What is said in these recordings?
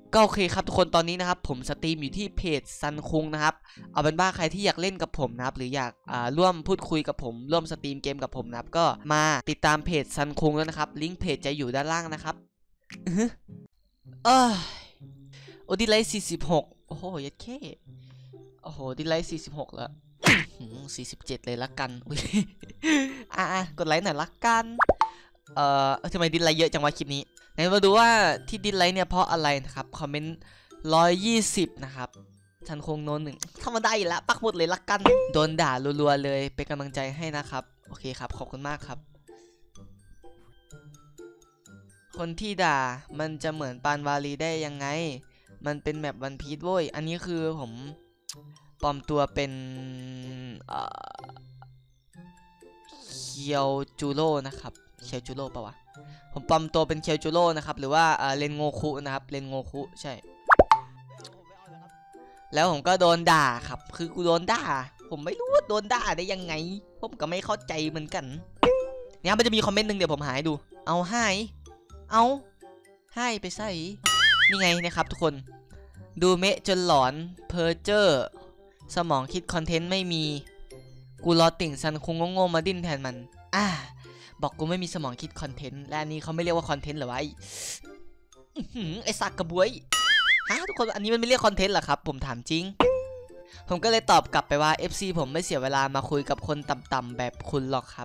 ก็โอเคครับทุกคนตอนนี้นะครับผมสตรีมอยู่ที่เพจซันคุงนะครับเอาเป็นว่าใครที่อยากเล่นกับผมนะครับหรืออยากร่วมพูดคุยกับผมร่วมสตรีมเกมกับผมนะครับก็มาติดตามเพจซันคุงแล้วนะครับลิงก์เพจจะอยู่ด้านล่างนะครับโอ้ดิไลท์46โอ้โหยัดเข้โอ้โหดิไลท์46แล้ว47เลยละกันกดไลค์หน่อยละกันทำไมดิไลท์เยอะจังวะคลิปนี้ไหนมาดูว่าที่ดิไลท์เนี่ยเพราะอะไรนะครับคอมเมนต์120นะครับฉันคงโน้นหนึ่งธรรมดาอีกแล้วปักหมดเลยละกันโดนด่ารัวๆเลยเป็นกำลังใจให้นะครับโอเคครับขอบคุณมากครับคนที่ด่ามันจะเหมือนปานวาลีได้ยังไงมันเป็นแมปวันพีชโว้ยอันนี้คือผมปลอมตัวเป็นเคียวจูโร่นะครับเคียวจูโร่ปะวะผมปลอมตัวเป็นเคียวจูโร่นะครับหรือว่าเรนโงคุนะครับเรนโงคุใช่แล้วผมก็โดนด่าครับคือกูโดนด่าผมไม่รู้ว่าโดนด่าได้ยังไงผมก็ไม่เข้าใจเหมือนกันเนี่ยมันจะมีคอมเมนต์หนึ่งเดี๋ยวผมหาให้ดูเอาให้ไปใส่นี่ไงนะครับทุกคนดูเมะจนหลอนเพอเจอร์สมองคิดคอนเทนต์ไม่มีกูรอติ่งซันคงโง่ๆมาดิ้นแทนมันบอกกูไม่มีสมองคิดคอนเทนต์และอันนี้เขาไม่เรียกว่าคอนเทนต์หรอวะไอ้สักกระบวยทุกคนอันนี้มันไม่เรียกคอนเทนต์หรอครับผมถามจริงผมก็เลยตอบกลับไปว่า FC ผมไม่เสียเวลามาคุยกับคนต่ำๆแบบคุณหรอกครับ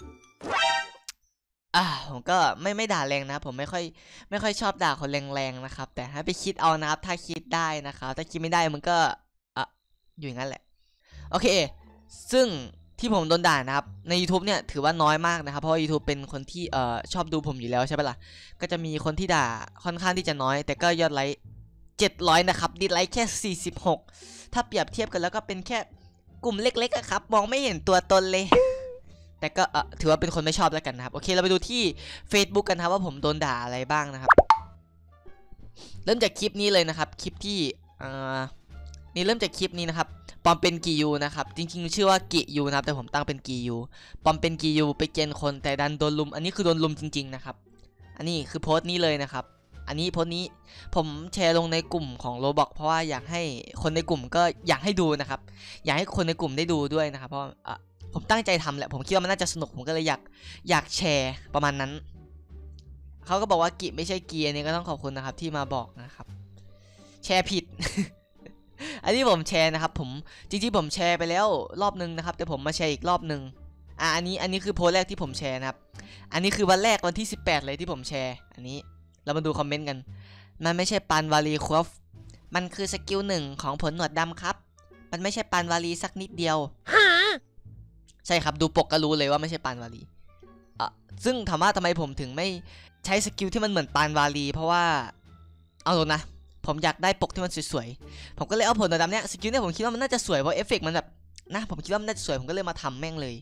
ผมก็ไม่ด่าแรงนะผมไม่ค่อยชอบด่าคนแรงๆนะครับแต่ให้ไปคิดเอานะครับถ้าคิดได้นะครับถ้าคิดไม่ได้มันก็อยู่อย่างนั้นแหละโอเคซึ่งที่ผมโดนด่านะครับใน YouTube เนี่ยถือว่าน้อยมากนะครับเพราะว่า YouTube เป็นคนที่ชอบดูผมอยู่แล้วใช่ปะล่ะก็จะมีคนที่ด่าค่อนข้างที่จะน้อยแต่ก็ยอดไลค์700นะครับดิสไลค์แค่46ถ้าเปรียบเทียบกันแล้วก็เป็นแค่กลุ่มเล็กๆครับมองไม่เห็นตัวตนเลยแต่ก็ถือว่าเป็นคนไม่ชอบแล้วกันนะครับโอเคเราไปดูที่ Facebook กันครับว่าผมโดนด่าอะไรบ้างนะครับเริ่มจากคลิปนี้เลยนะครับคลิปที่นี่เริ่มจากคลิปนี้นะครับปอมเป็นกิยูนะครับจริงๆชื่อว่ากิยูนะครับแต่ผมตั้งเป็นกิยูปอมเป็นกิยูไปเกณฑ์คนแต่ดันโดนลุมอันนี้คือโดนลุมจริงๆนะครับอันนี้คือโพสต์นี้เลยนะครับอันนี้โพสต์นี้ผมแชร์ลงในกลุ่มของโรบอกเพราะว่าอยากให้คนในกลุ่มก็อยากให้ดูนะครับอยากให้คนในกลุ่มได้ดูด้วยนะครับเพราะผมตั้งใจทำแหละผมคิดว่ามันน่าจะสนุกผมก็เลยอยากแชร์ประมาณนั้นเขาก็บอกว่ากิไม่ใช่กีอันนี้ก็ต้องขอบคุณนะครับที่มาบอกนะครับแชร์ผิด อันนี้ผมแชร์นะครับผมจริงๆผมแชร์ไปแล้วรอบนึงนะครับแต่ผมมาแชร์อีกรอบนึงอันนี้คือโพสต์แรกที่ผมแชร์นะครับอันนี้คือวันแรกวันที่18เลยที่ผมแชร์อันนี้เรามาดูคอมเมนต์กันมันไม่ใช่ปานวาลีครับมันคือสกิล1ของผลหนวดดำครับมันไม่ใช่ปานวาลีสักนิดเดียวใช่ครับดูปกก็รู้เลยว่าไม่ใช่ปานวาลีซึ่งถามว่าทำไมผมถึงไม่ใช้สกิลที่มันเหมือนปานวาลีเพราะว่าเอาตรงนะผมอยากได้ปกที่มันสวยๆผมก็เลยเอาผลดำเนี่ยสกิลเนี่ยผมคิดว่ามันน่าจะสวยเพราะเอฟเฟกต์มันแบบนะผมคิดว่ามันน่าจะสวยผมก็เลยมาทำแม่งเลย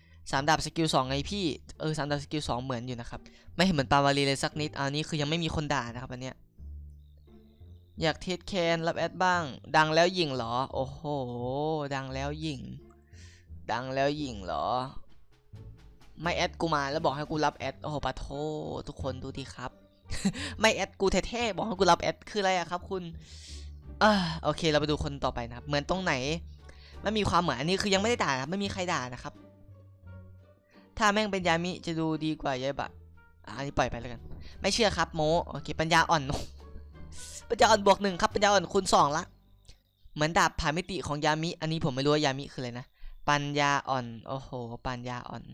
3 ดาบสกิล2ไงพี่3 ดาบสกิล2เหมือนอยู่นะครับไม่เห็นเหมือนปานวาลีเลยสักนิดอันนี้คือยังไม่มีคนด่านะครับอันเนี้ยอยากเทสแคนรับแอดบ้างดังแล้วหยิ่งเหรอโอ้โหดังแล้วหยิ่งเหรอไม่แอดกูมาแล้วบอกให้กูรับแอดโอ้โหปะโททุกคนดูดีครับไม่แอดกูแท้ๆบอกให้กูรับแอดคืออะไรครับคุณโอเคเราไปดูคนต่อไปนะครับเหมือนตรงไหนไม่มีความเหมือนอันนี้คือยังไม่ได้ด่าไม่มีใครด่านะครับถ้าแม่งเป็นยามิจะดูดีกว่ายายบะอันนี้ปล่อยไปแล้วกันไม่เชื่อครับโมโอเคปัญญาอ่อนปัญญาอ่อนบวก1ครับปัญญาอ่อนคูณ2ละเหมือนดาบผ่านมิติของยามิอันนี้ผมไม่รู้ว่ายามิคืออะไรนะปัญญาอ่อนโอ้โหปัญญาอ่อน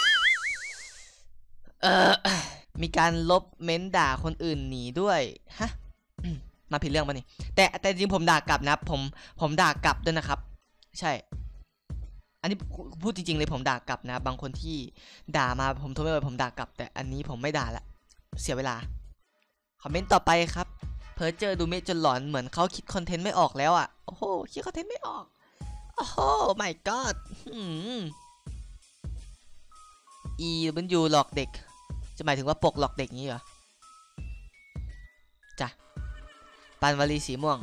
มีการลบเม้นด่าคนอื่นหนีด้วยฮะมาผิดเรื่องป่ะนี่แต่จริงผมด่ากลับนะผมด่ากลับด้วยนะครับใช่อันนี้พูดจริงๆเลยผมด่ากลับนะบางคนที่ด่ามาผมทนไม่ไหวผมด่ากลับแต่อันนี้ผมไม่ด่าละเสียเวลาคอมเมนต์ต่อไปครับเพอเจอดูเมจจนหลอนเหมือนเขาคิดคอนเทนต์ไม่ออกแล้วโอ้โหคิดคอนเทนต์ไม่ออกโอ้โห my god มันอยู่หลอกเด็กจะหมายถึงว่าปกหลอกเด็กนี้เหรอจ้ะปานวลีสีม่วง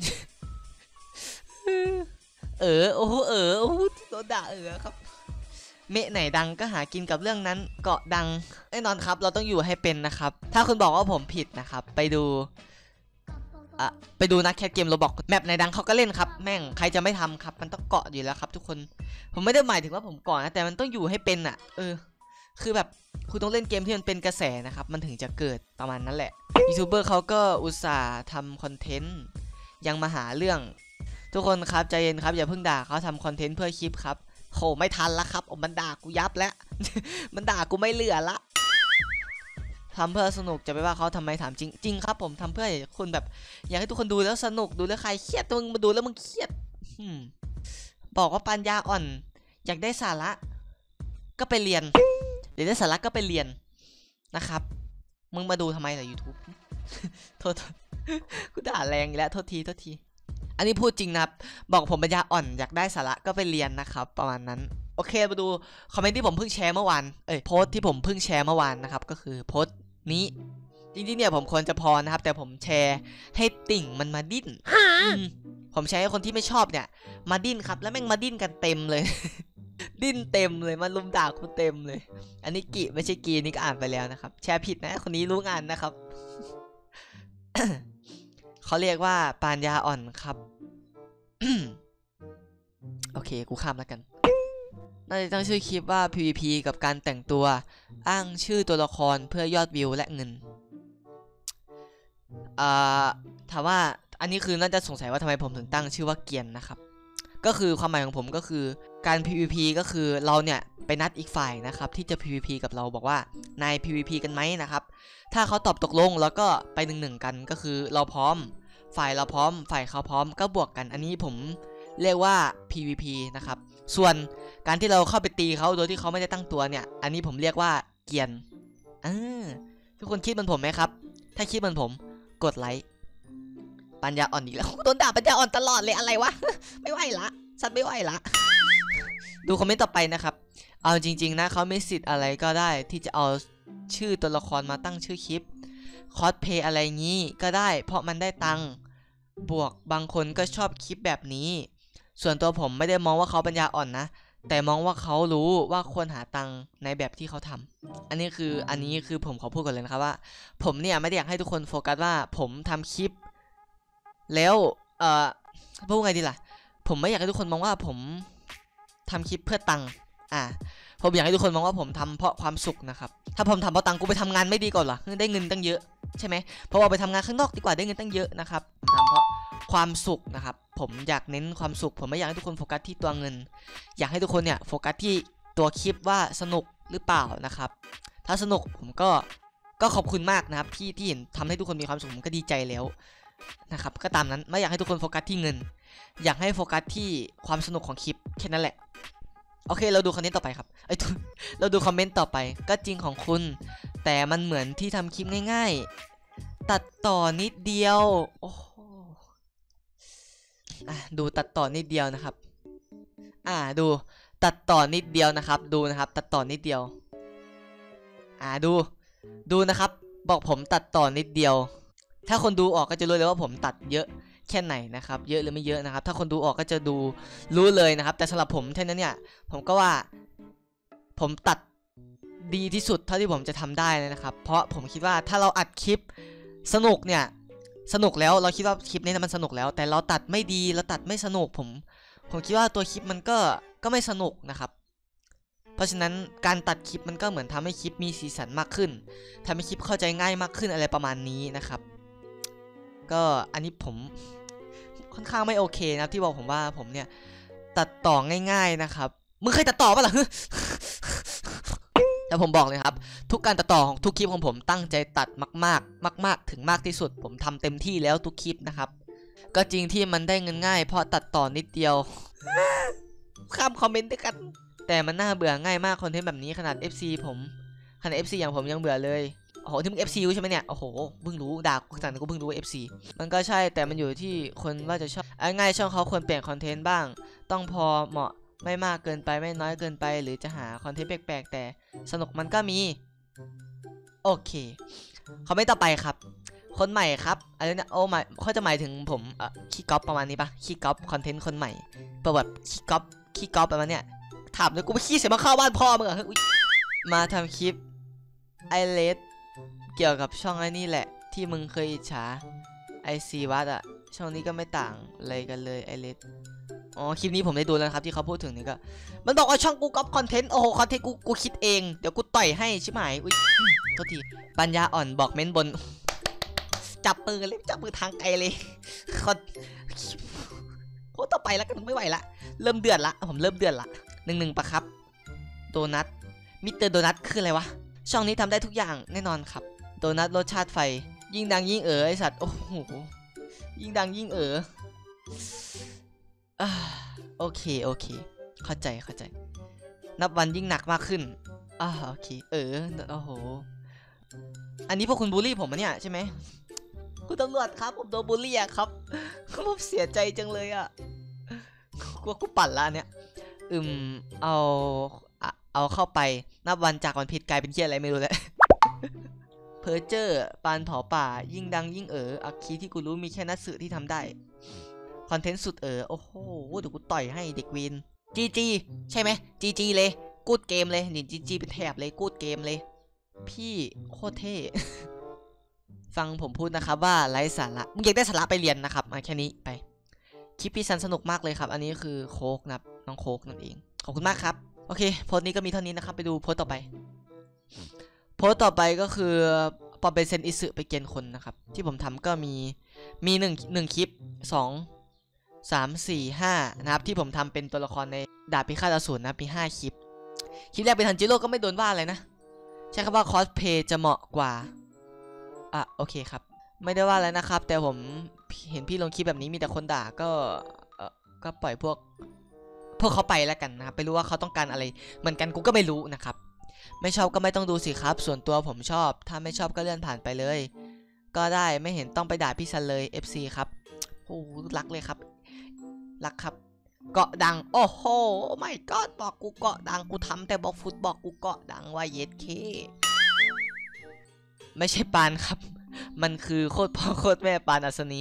โอ้โหโดนด่าครับเมะไหนดังก็หากินกับเรื่องนั้นเกาะดังแน่นอนครับเราต้องอยู่ให้เป็นนะครับถ้าคุณบอกว่าผมผิดนะครับไปดูไปดูนะแคทเกมโรบอกแมปไหนดังเขาก็เล่นครับแม่งใครจะไม่ทำครับมันต้องเกาะอยู่แล้วครับทุกคนผมไม่ได้หมายถึงว่าผมเกาะนะแต่มันต้องอยู่ให้เป็นอ่ะคือแบบคุณต้องเล่นเกมที่มันเป็นกระแสนะครับมันถึงจะเกิดประมาณนั้นแหละยูทูบเบอร์เขาก็อุตส่าห์ทำคอนเทนต์ยังมาหาเรื่องทุกคนครับใจเย็นครับอย่าเพิ่งด่าเขาทำคอนเทนต์เพื่อคลิปครับโหไม่ทันละครับมันด่ากูยับแล้ว มันด่ากูไม่เหลือละทำเพื่อสนุกจะไปว่าเขาทำไมถามจริงครับผมทำเพื่อคุณแบบอยากให้ทุกคนดูแล้วสนุกดูแล้วใครเครียดมึงมาดูแล้วมึงเครียดบอกว่าปัญญาอ่อนอยากได้สาระก็ไปเรียนเดี๋ยวได้สาระก็ไปเรียนนะครับมึงมาดูทำไมล่ะ YouTube โทษกูด่าแรงแล้วโทษทีอันนี้พูดจริงนะครับบอกผมปัญญาอ่อนอยากได้สาระก็ไปเรียนนะครับประมาณนั้นโอเคมาดูคอมเมนต์ที่ผมเพิ่งแชร์เมื่อวานโพสต์ที่ผมเพิ่งแชร์เมื่อวานนะครับก็คือโพสต์นี้จริงๆเนี่ยผมควรจะพอนะครับแต่ผมแชร์ให้ติ่งมันมาดิ้นผมแชร์ให้คนที่ไม่ชอบเนี่ยมาดิ้นครับแล้วแม่งมาดิ้นกันเต็มเลย ดิ้นเต็มเลยมันลุมด่ากูเต็มเลยอันนี้กิไม่ใช่กีนี่ก็อ่านไปแล้วนะครับแชร์ผิดนะคนนี้รู้งานนะครับ เขาเรียกว่าปัญญาอ่อนครับ โอเคกูข้ามแล้วกันน่าจะตั้งชื่อคลิปว่า PVP กับการแต่งตัวอ้างชื่อตัวละครเพื่อยอดวิวและเงินถามว่าอันนี้คือน่าจะสงสัยว่าทำไมผมถึงตั้งชื่อว่าเกียนนะครับก็คือความหมายของผมก็คือการ PVP ก็คือเราเนี่ยไปนัดอีกฝ่ายนะครับที่จะ PVP กับเราบอกว่านาย PVP กันไหมนะครับถ้าเขาตอบตกลงแล้วก็ไป1-1กันก็คือเราพร้อมฝ่ายเราพร้อมฝ่ายเขาพร้อมก็บวกกันอันนี้ผมเรียกว่า PVP นะครับส่วนการที่เราเข้าไปตีเขาโดยที่เขาไม่ได้ตั้งตัวเนี่ยอันนี้ผมเรียกว่าเกียนทุกคนคิดเหมือนผมไหมครับถ้าคิดเหมือนผมกดไลค์ปัญญาอ่อนอีกแล้วโดนด่าปัญญาอ่อนตลอดเลยอะไรวะ ไม่ไหวละสัตว์ไม่ไหวละดูคอมเมนต์ต่อไปนะครับเอาจริงๆนะเขาไม่สิทธิ์อะไรก็ได้ที่จะเอาชื่อตัวละครมาตั้งชื่อคลิปคอสเพย์อะไรงี้ก็ได้เพราะมันได้ตังค์บวกบางคนก็ชอบคลิปแบบนี้ส่วนตัวผมไม่ได้มองว่าเขาปัญญาอ่อนนะแต่มองว่าเขารู้ว่าควรหาตังค์ในแบบที่เขาทำอันนี้คือผมขอพูดก่อนเลยนะครับว่าผมเนี่ยไม่ได้อยากให้ทุกคนโฟกัสว่าผมทำคลิปแล้วพูดไงดีล่ะผมไม่อยากให้ทุกคนมองว่าผมทำคลิปเพื่อตังค์ผมอยากให้ทุกคนมองว่าผมทำเพราะความสุขนะครับถ้าผมทำเพราะตังค์กูไปทำงานไม่ดีก่อนเหรอได้เงินตั้งเยอะใช่ไหมเพราะว่าไปทำงานข้างนอกดีกว่าได้เงินตั้งเยอะนะครับทำเพราะความสุขนะครับผมอยากเน้นความสุขผมไม่อยากให้ทุกคนโฟกัสที่ตัวเงินอยากให้ทุกคนเนี่ยโฟกัสที่ตัวคลิปว่าสนุกหรือเปล่านะครับถ้าสนุกผมก็ขอบคุณมากนะครับที่เห็นทำให้ทุกคนมีความสุขผมก็ดีใจแล้วนะครับก็ตามนั้นไม่อยากให้ทุกคนโฟกัสที่เงินอยากให้โฟกัสที่ความสนุกของคลิปแค่นั้นแหละโอเคเราดูคอมเมนต์ต่อไปครับเราดูคอมเมนต์ต่อไปก็จริงของคุณแต่มันเหมือนที่ทำคลิปง่ายๆตัดต่อนิดเดียวโอ้ดูตัดต่อนิดเดียวนะครับดูตัดต่อนิดเดียวนะครับดูนะครับตัดต่อนิดเดียวดูนะครับบอกผมตัดต่อนิดเดียวถ้าคนดูออกก็จะรู้เลยว่าผมตัดเยอะแค่ไหนนะครับเยอะหรือไม่เยอะนะครับถ้าคนดูออกก็จะรู้เลยนะครับแต่สำหรับผมแค่นั้นเนี่ยผมก็ว่าผมตัดดีที่สุดเท่าที่ผมจะทำได้เลยนะครับเพราะผมคิดว่าถ้าเราอัดคลิปสนุกเนี่ยสนุกแล้วเราคิดว่าคลิปนี้มันสนุกแล้วแต่เราตัดไม่ดีเราตัดไม่สนุกผมคิดว่าตัวคลิปมันก็ไม่สนุกนะครับเพราะฉะนั้นการตัดคลิปมันก็เหมือนทำให้คลิปมีสีสันมากขึ้นทำให้คลิปเข้าใจง่ายมากขึ้นอะไรประมาณนี้นะครับก็อันนี้ผมค่อนข้างไม่โอเคนะที่บอกผมว่าผมเนี่ยตัดต่อง่ายๆนะครับมึงเคยตัดต่อป่ะล่ะ แต่ผมบอกเลยครับทุกการตัดต่อของทุกคลิปของผมตั้งใจตัดมากๆถึงมากที่สุดผมทำเต็มที่แล้วทุกคลิปนะครับก็จริงที่มันได้เงินง่ายเพราะตัดต่อนิดเดียว ข้ามคอมเมนต์ด้วยกันแต่มันน่าเบื่อง่ายมากคอนเทนต์แบบนี้ขนาด FC อย่างผมยังเบื่อเลยโอ้โหที่มึง FC ใช่ไหมเนี่ยโอ้โหเพิ่งรู้ด่ากูแต่กูเพิ่งรู้ว่า FC มันก็ใช่แต่มันอยู่ที่คนว่าจะชอบง่ายช่องเขาควรเปลี่ยนคอนเทนต์บ้างต้องพอเหมาะไม่มากเกินไปไม่น้อยเกินไปหรือจะหาคอนเทนต์แปลกๆแต่สนุกมันก็มีโอเคคอมเมนต์ต่อไปครับคนใหม่ครับอะไรเนี่ยโอ้หมายเขาจะหมายถึงผมขี้ก๊อปประมาณนี้ปะขี้ก๊อปคอนเทนต์คนใหม่ประวัติขี้ก๊อปประมาณเนี้ยถามเลยกูไม่ขี้เสียมาเข้าบ้านพ่อมึงเหรอมาทำคลิปไอเลสเกี่ยวกับช่องไอ้นี่แหละที่มึงเคยอิจฉาไอซีวัดอะช่องนี้ก็ไม่ต่างอะไรกันเลยไอเลดอ๋อคลิปนี้ผมได้ดูแล้วครับที่เขาพูดถึงนี่ก็มันบอกว่าช่องกูก๊อปคอนเทนต์โอ้โหคอนเทนต์กูคิดเองเดี๋ยวกูต่อยให้ชิบหายอุ้ยโทษทีปัญญาอ่อนบอกเม้นบนจับปืนเลยจับปืนทางไกลเลยคนโคตรต่อไปแล้วกันไม่ไหวละเริ่มเดือดละผมเริ่มเดือดละ1-1ปะครับโดนัทมิสเตอร์โดนัทคืออะไรวะช่องนี้ทำได้ทุกอย่างแน่นอนครับโดนัทรสชาติไฟยิ่งดังยิ่งไอสัตว์โอ้โหยิ่งดังยิ่งโอเคเข้าใจนับวันยิ่งหนักมากขึ้นโอเคโอ้โหอันนี้พวกคุณบูลลี่ผมเนี่ยใช่ไหมคุณตำรวจครับผมโดนบูลลี่อะครับผมเสียใจจังเลยอะกลัวกูปั่นละเนี่ยเอาเข้าไปนับวันจากวันผิดกลายเป็นเหี้ยอะไรไม่รู้แล้วเพอเจอร์ปานเผาป่ายิ่งดังยิ่งอักคีที่กูรู้มีแค่นัดสื่อที่ทำได้คอนเทนต์สุดโอ้โหเดี๋ยวกูต่อยให้เด็กวินจีใช่ไหมจีเลยกูดเกมเลยนี่จีเป็นแถบเลยกูดเกมเลยพี่โคตรเท่ ฟังผมพูดนะครับว่าไร้สาระมึงอยากได้สาระไปเรียนนะครับแค่นี้ไปคลิปพี่ซันสนุกมากเลยครับอันนี้คือโค้กนะน้องโค้กนั่นเองขอบคุณมากครับโอเคโพสต์นี้ก็มีเท่านี้นะครับไปดูโพสต์ต่อไปก็คือปอเปเซนอิสึไปเกณฑ์คนนะครับที่ผมทำก็มีหนึ่งคลิป2 3 4 5นะครับที่ผมทำเป็นตัวละครในดาบพิฆาตอสูรนะมี5คลิปแรกเป็นทันจิโร่ก็ไม่โดนว่าอะไรนะใช้คำว่าคอสเพย์จะเหมาะกว่าโอเคครับไม่ได้ว่าอะไรนะครับแต่ผมเห็นพี่ลงคลิปแบบนี้มีแต่คนด่าก็ปล่อยพวกเขาไปแล้วกันนะครับไม่รู้ว่าเขาต้องการอะไรเหมือนกันกูก็ไม่รู้นะครับไม่ชอบก็ไม่ต้องดูสิครับส่วนตัวผมชอบถ้าไม่ชอบก็เลื่อนผ่านไปเลยก็ได้ไม่เห็นต้องไปด่าพี่ซันเลย FC ครับโอ้รักเลยครับรักครับเกาะดังโอ้โหไม่ก็บอกกูเกาะดังกูทำแต่บอกฟุตบอกกูเกาะดังว่าเย็ดเคไม่ใช่ปานครับมันคือโคตรพ่อโคตรแม่ปานอัศนี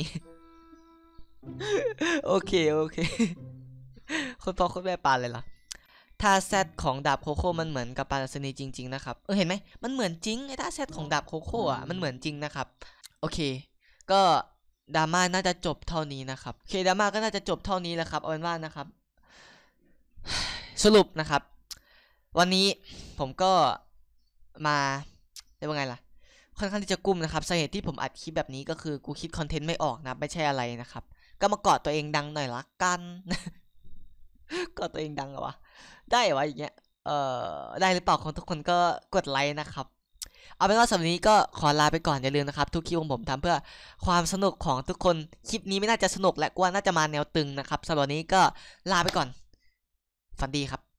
โอเคโคตรพ่อโคตรแม่ปานเลยล่ะท่าแซดของดาบโคโค่มันเหมือนกับปานอัศนีจริงๆนะครับเห็นไหมมันเหมือนจริงไอ้ท่าแซดของดาบโคโค่มันเหมือนจริงนะครับโอเคก็ดราม่าน่าจะจบเท่านี้นะครับโอเคดราม่าก็น่าจะจบเท่านี้แล้วครับเอาเป็นว่านะครับสรุปนะครับวันนี้ผมก็มาได้ว่าไงล่ะค่อนข้างที่จะกุ้มนะครับสาเหตุที่ผมอัดคลิปแบบนี้ก็คือกูคิดคอนเทนต์ไม่ออกนะไม่ใช่อะไรนะครับก็มาเกาะตัวเองดังหน่อยละกัน เกาะตัวเองดังเหรอวะได้เหรอวะอย่างเงี้ยได้หรือเปล่าของทุกคนก็กดไลค์นะครับเอาเป็นว่าสำหรับนี้ก็ขอลาไปก่อนอย่าลืมนะครับทุกคลิปของผมทำเพื่อความสนุกของทุกคนคลิปนี้ไม่น่าจะสนุกและกว่าน่าจะมาแนวตึงนะครับสำหรับนี้ก็ลาไปก่อนฝันดีครับ